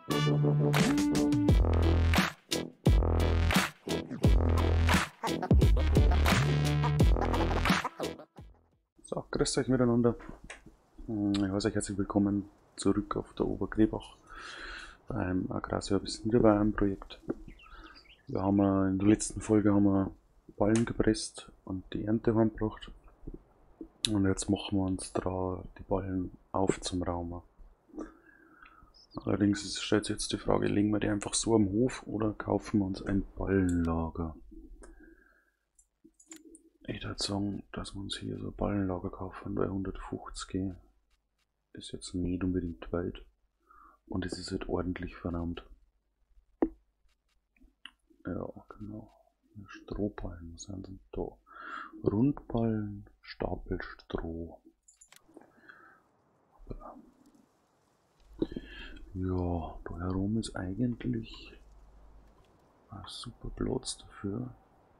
So, grüßt euch miteinander. Ich heiße euch herzlich willkommen zurück auf der Obergrebach beim Agrarservice Niederbayern Projekt. Wir haben in der letzten Folge Ballen gepresst und die Ernte heimgebracht. Und jetzt machen wir uns da die Ballen auf zum Raumen. Allerdings stellt sich jetzt die Frage, legen wir die einfach so am Hof oder kaufen wir uns ein Ballenlager? Ich würde sagen, dass wir uns hier so ein Ballenlager kaufen, weil 150 ist jetzt nicht unbedingt weit und es ist halt ordentlich verraumt. Ja, genau. Strohballen, was sind denn da? Rundballen, Stapelstroh. Ja, da herum ist eigentlich ein super Platz dafür.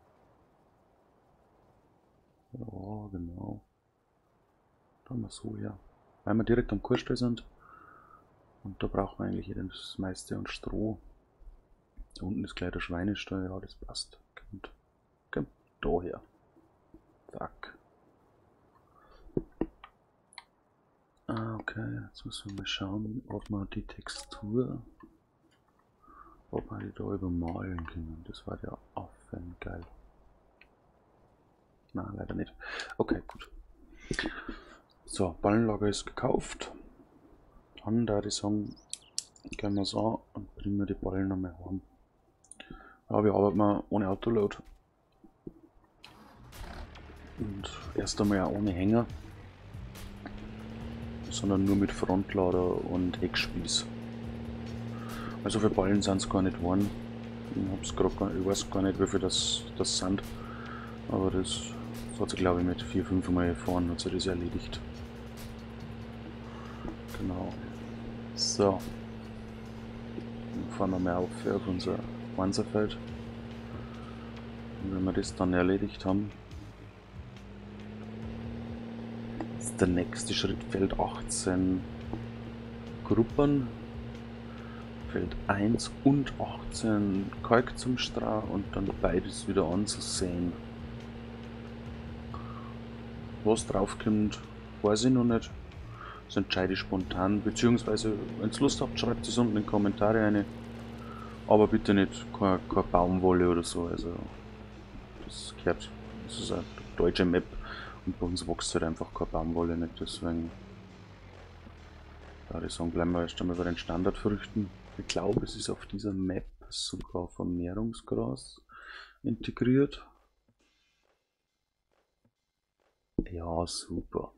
Ja, genau. Da haben wir so her. Weil wir direkt am Kurstall sind. Und da brauchen wir eigentlich das meiste an Stroh. Da unten ist gleich der Schweinestall, ja, das passt. Kommt daher. Zack. Okay, jetzt müssen wir mal schauen, ob wir die Textur, ob wir die da übermalen können. Das war ja auch geil. Na, leider nicht. Okay, gut. So, Ballenlager ist gekauft. Dann da ich sagen, gehen wir so und bringen wir die Ballen nochmal heim. Ja, wir arbeiten mal ohne Autoload. Und erst einmal auch ohne Hänger. Sondern nur mit Frontlader und Heckspieß. Also für Ballen sind es gar nicht geworden. Ich weiß gar nicht, wie viel das sind. Aber das hat sich, glaube ich, mit 4-5 Mal gefahren, hat sich das erledigt. Genau. So. Dann fahren wir mal auf unser Panzerfeld. Und wenn wir das dann erledigt haben, ist der nächste Schritt Feld 18 Gruppen. Feld 1 und 18 Kalk zum Strah und dann beides wieder anzusehen. Was draufkommt, weiß ich noch nicht. Das entscheide ich spontan, beziehungsweise wenn ihr Lust habt, schreibt es unten in die Kommentare rein. Aber bitte nicht keine Baumwolle oder so, also das ist eine deutsche Map und bei uns wächst halt einfach keine Baumwolle nicht, deswegen würde ich sagen, bleiben wir erst einmal bei den Standardfrüchten. Ich glaube, es ist auf dieser Map sogar Vermehrungsgras integriert. Ja, super.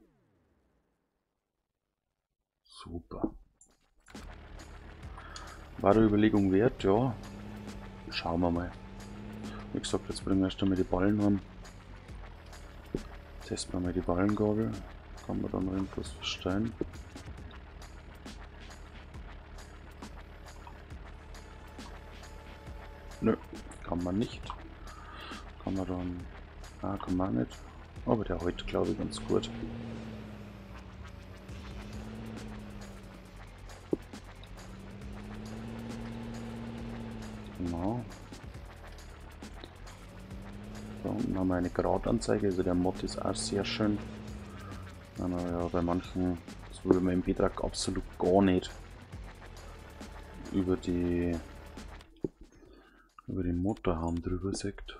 Super. War der Überlegung wert? Ja. Schauen wir mal. Wie gesagt, jetzt bringen wir erst einmal die Ballen haben. Testen wir mal die Ballengabel. Kann man da noch irgendwas verstehen? Nö, kann man nicht. Kann man dann... Ah, kann man nicht. Aber der heute, glaube ich, ganz gut. Genau. Da unten haben wir eine Gradanzeige, also der Mod ist auch sehr schön. Ja, bei manchen, das würde man im Betrag absolut gar nicht über den Motorhaum drüber sieht.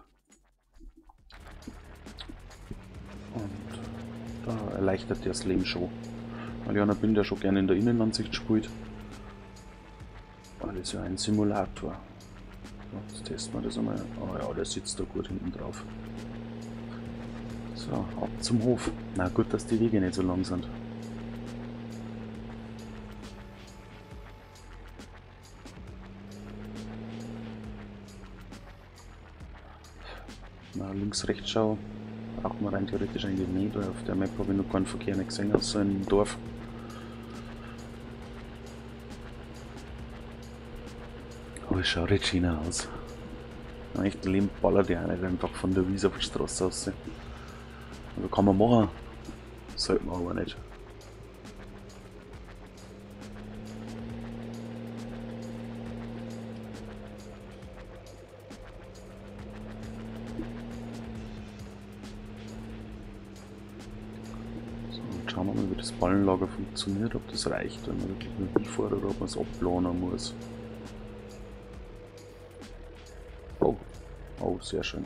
Und da erleichtert das Leben schon. Weil ich bin ja schon gerne in der Innenansicht spielt. Weil das ist ja ein Simulator. Jetzt testen wir das einmal. Oh ja, der sitzt da gut hinten drauf. So, ab zum Hof. Na gut, dass die Wege nicht so lang sind. Na, links-rechts schau. Braucht man rein theoretisch eigentlich nicht. Auf der Map habe ich noch keinen Verkehr nicht gesehen, außer im Dorf. Aber es schaut jetzt schön aus. Ein echter Leben ballert ja nicht einfach von der Wiese auf die Straße aus. Also kann man machen, sollte man aber nicht. wir mal, wie das Ballenlager funktioniert, ob das reicht, wenn man wirklich nur hinfährt oder ob man es abplanen muss. Oh, oh, sehr schön.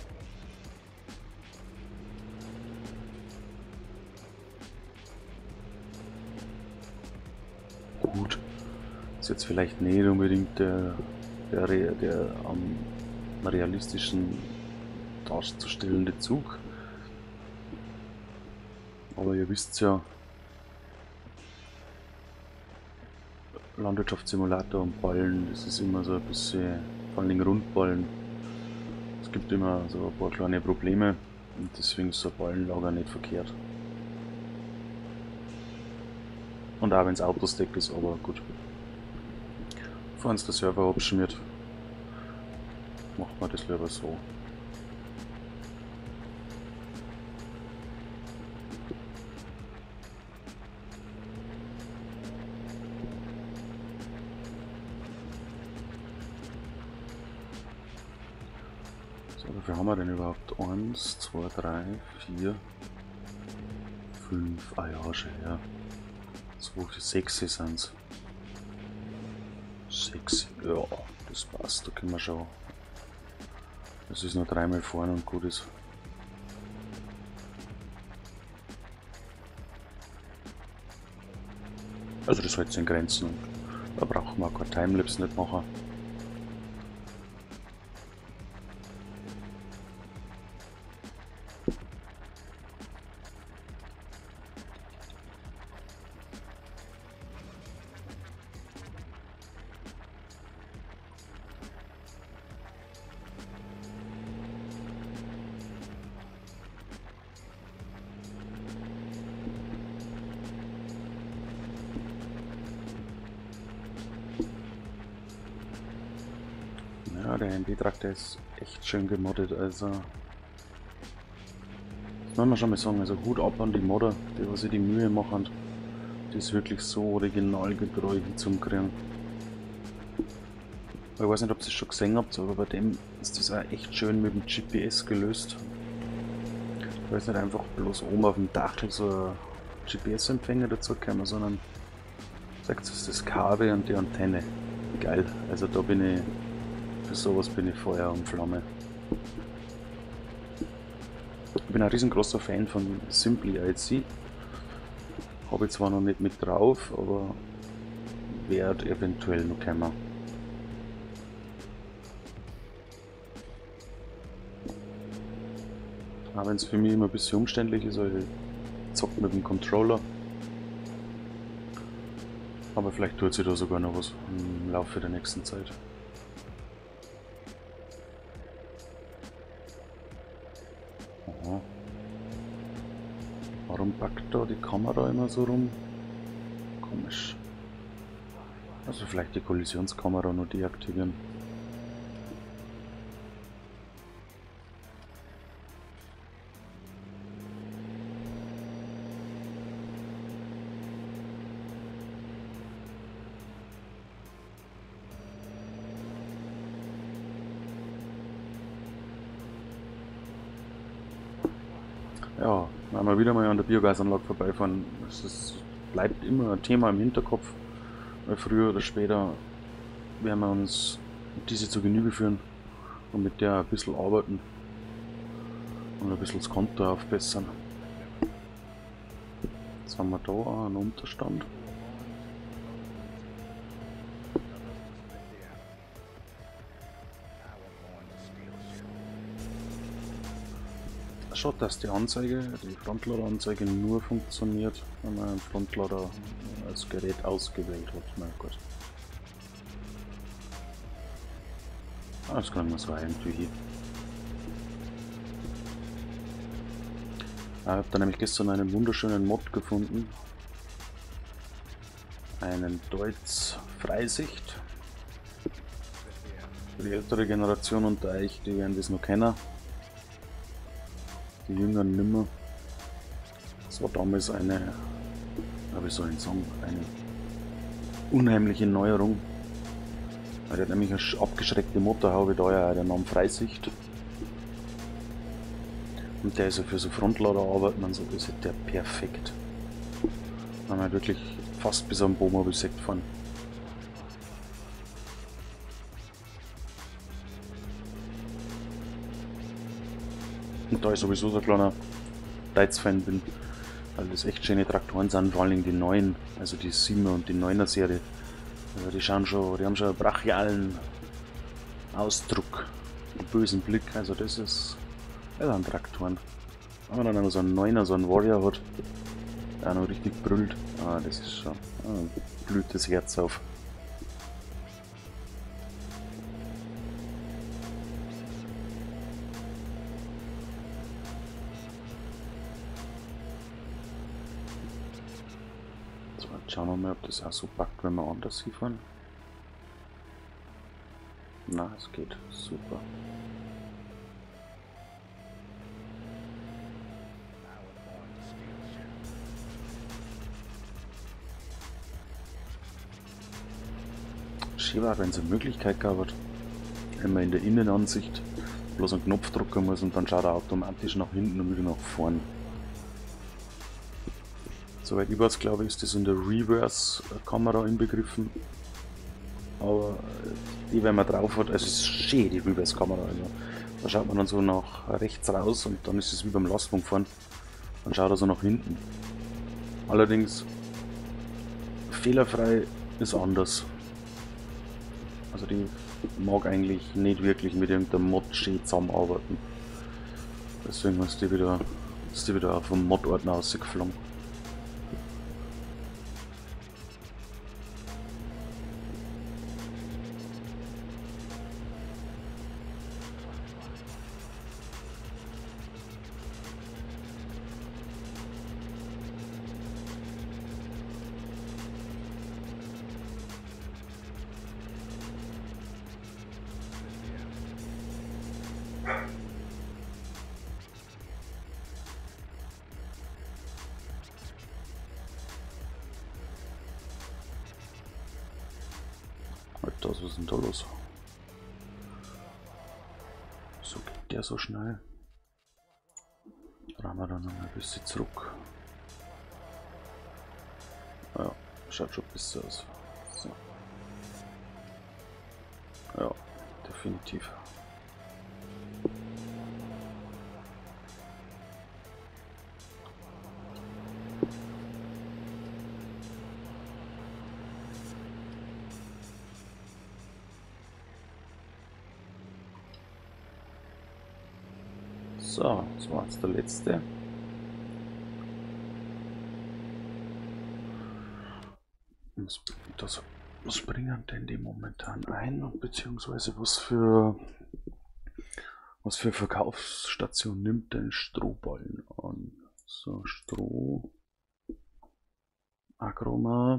Gut, ist jetzt vielleicht nicht unbedingt der am realistischen darzustellende Zug. Aber ihr wisst ja, Landwirtschaftssimulator und Ballen, das ist immer so ein bisschen, vor allem Rundballen. Es gibt immer so ein paar kleine Probleme und deswegen ist so ein Ballenlager nicht verkehrt. Und auch wenn es Autostack ist, aber gut. Bevor uns der Server abschmiert, macht man das lieber so. So, wie viel haben wir denn überhaupt? 1, 2, 3, 4, 5, ah ja, schon her. 2, 6 sind es. 6, ja, das passt, da können wir schon. Das ist nur 3-mal vorne und gut ist. Also das hält sich in Grenzen und da brauchen wir auch kein Timelapse nicht machen. Ja, der MB-Traktor ist echt schön gemoddet, also das muss man schon mal sagen, also Hut ab an die Modder, die was sich die Mühe machen, das wirklich so originalgetreu hinzukriegen. Ich weiß nicht, ob ihr es schon gesehen habt, aber bei dem ist das auch echt schön mit dem GPS gelöst. Da ist nicht einfach bloß oben auf dem Dachel so ein GPS-Empfänger dazu gekommen, sondern sagt es das Kabel und die Antenne. Geil, also da bin ich, für sowas bin ich Feuer und Flamme. Ich bin ein riesengroßer Fan von Simply IC. Habe ich zwar noch nicht mit drauf, aber wird eventuell noch kommen. Auch wenn es für mich immer ein bisschen umständlich ist, weil ich zocke mit dem Controller. Aber vielleicht tut sich da sogar noch was im Laufe der nächsten Zeit. Aha. Warum packt da die Kamera immer so rum? Komisch. Also vielleicht die Kollisionskamera nur deaktivieren. Ja, wenn wir wieder mal an der Biogasanlage vorbeifahren, bleibt immer ein Thema im Hinterkopf, weil früher oder später werden wir uns diese zu Genüge führen und mit der ein bisschen arbeiten und ein bisschen das Konto aufbessern. Jetzt haben wir da auch einen Unterstand. Schaut, dass die Anzeige, die Frontlader-Anzeige nur funktioniert, wenn man einen Frontlader als Gerät ausgewählt hat. Na gut. Das kann man so irgendwie hier. Ich habe da nämlich gestern einen wunderschönen Mod gefunden. Einen Deutz Freisicht. Für die ältere Generation unter euch, die werden das noch kennen. Die Jüngeren nimmer. Das war damals eine, wie soll ich sagen, eine unheimliche Neuerung. Der hat nämlich eine abgeschreckte Motorhaube, da ja der Name Freisicht. Und der ist ja für so Frontladerarbeiten und so, das ist der perfekt. Haben wir wirklich fast bis am Wohnmobil-Sekt fahren. Und da ich sowieso so ein kleiner Deutz-Fan bin, weil das echt schöne Traktoren sind, vor allem die neuen, also die 7er und die 9er Serie. Also die haben schon einen brachialen Ausdruck, einen bösen Blick, also das ist ein Traktoren. Wenn man dann noch so einen 9er, so einen Warrior hat, der auch noch richtig brüllt, das ist schon, blüht das Herz auf. So, jetzt schauen wir mal, ob das auch so packt, wenn wir anders hinfahren. Na, es geht super. Schön war, wenn es eine Möglichkeit gab, wenn man in der Innenansicht bloß einen Knopf drücken muss und dann schaut er automatisch nach hinten und wieder nach vorn. Soweit ich weiß, glaube ich, ist das in der Reverse-Kamera inbegriffen. Aber die, wenn man drauf hat, also es ist schön, die Reverse-Kamera. Also da schaut man dann so nach rechts raus und dann ist es wie beim Lastwagenfahren. Dann schaut er so nach hinten. Allerdings, fehlerfrei ist anders. Also die mag eigentlich nicht wirklich mit irgendeinem Mod schön zusammenarbeiten. Deswegen ist die wieder vom Mod-Ordner rausgeflogen. Alter, was ist denn da los? So geht der so schnell. Dann haben wir dann noch ein bisschen zurück. Ja, schaut schon besser aus. So. Ja, definitiv. So, das war jetzt der letzte. Was bringen denn die momentan ein? Beziehungsweise was für Verkaufsstation nimmt denn Strohballen an? So, Stroh, Agroma,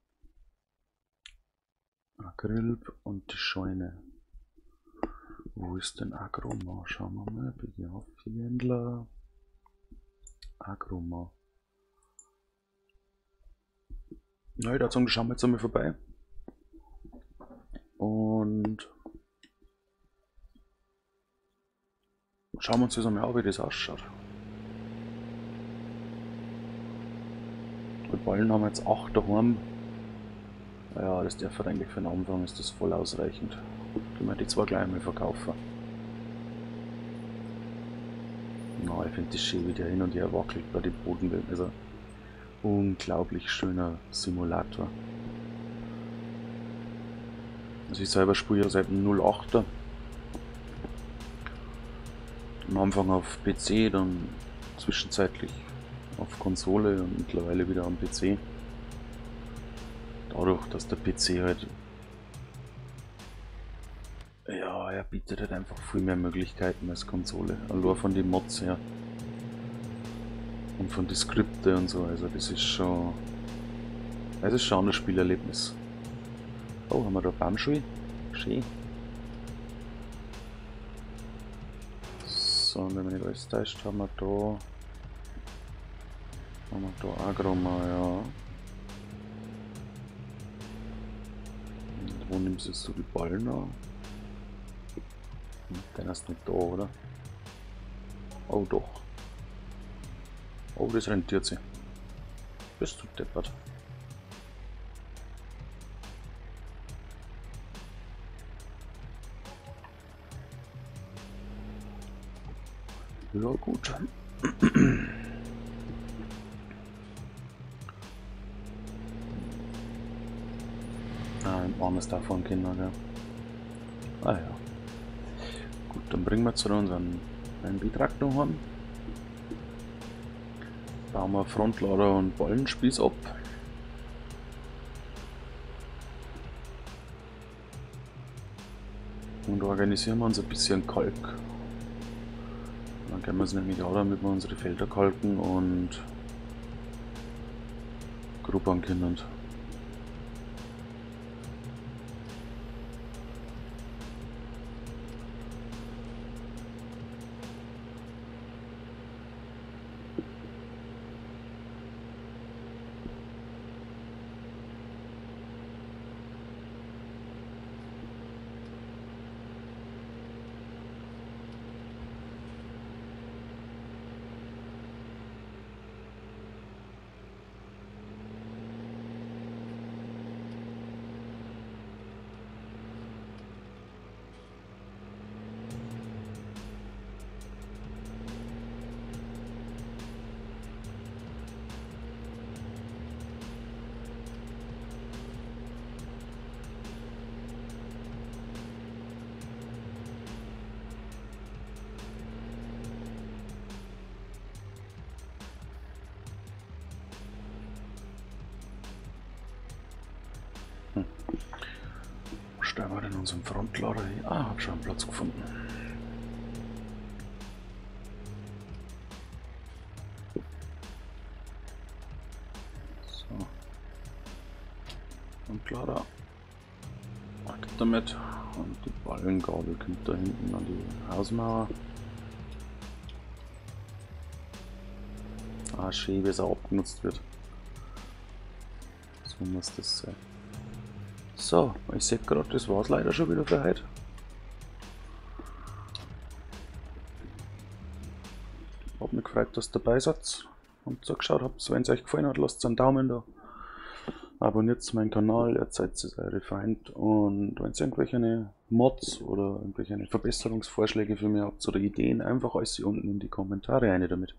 Acryl und die Scheune. Wo ist denn Agroma? Schauen wir mal. Händler. Agroma. Na, ich würde sagen, schauen wir jetzt einmal vorbei. Und schauen wir uns das einmal an, wie das ausschaut. Die Ballen haben wir jetzt 8 daheim. Ja, das darf eigentlich für den Anfang, ist das voll ausreichend. Können wir die zwar gleich einmal verkaufen. Na, ich finde das schön, wie der hin und her wackelt bei den Bodenwellen. Also unglaublich schöner Simulator. Also ich selber spiele ja seit dem 08er. Am Anfang auf PC, dann zwischenzeitlich auf Konsole und mittlerweile wieder am PC. Dadurch, dass der PC halt, ja, er bietet halt einfach viel mehr Möglichkeiten als Konsole. Allein von den Mods her. Und von den Skripte und so, also das ist schon ein Spielerlebnis. Oh, haben wir da Baumschule? Schön. So, wenn man nicht alles täuscht, haben wir da Agroma, ja. Und wo nimmst du jetzt so die Ballen an? Den hast du nicht da, oder? Oh doch. Oh, das rentiert sich. Bist du deppert? Ja gut. Armes davon Kinder, ja. Ah ja. Gut, dann bringen wir zu unseren MB-Traktor heim. Bauen wir Frontlader und Ballenspieß ab. Und organisieren wir uns ein bisschen Kalk. Dann können wir es nämlich auch, damit wir unsere Felder kalken und grubbern können. Stellen wir denn unseren Frontlader hin? Ah, hab schon einen Platz gefunden. So. Frontlader. Weg damit. Und die Ballengabel kommt da hinten an die Hausmauer. Ah, schön, wie es auch abgenutzt wird. So muss das sein. So, ich sehe gerade, das war es leider schon wieder für heute. Hab mich gefreut, dass ihr dabei seid und zugeschaut habt. Wenn es euch gefallen hat, lasst einen Daumen da. Abonniert meinen Kanal, erzählt es eure Freunde. Und wenn ihr irgendwelche Mods oder irgendwelche Verbesserungsvorschläge für mich habt oder Ideen, einfach alles hier unten in die Kommentare rein damit.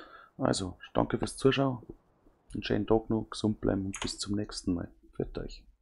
Also, danke fürs Zuschauen. Einen schönen Tag noch, gesund bleiben und bis zum nächsten Mal. Für euch.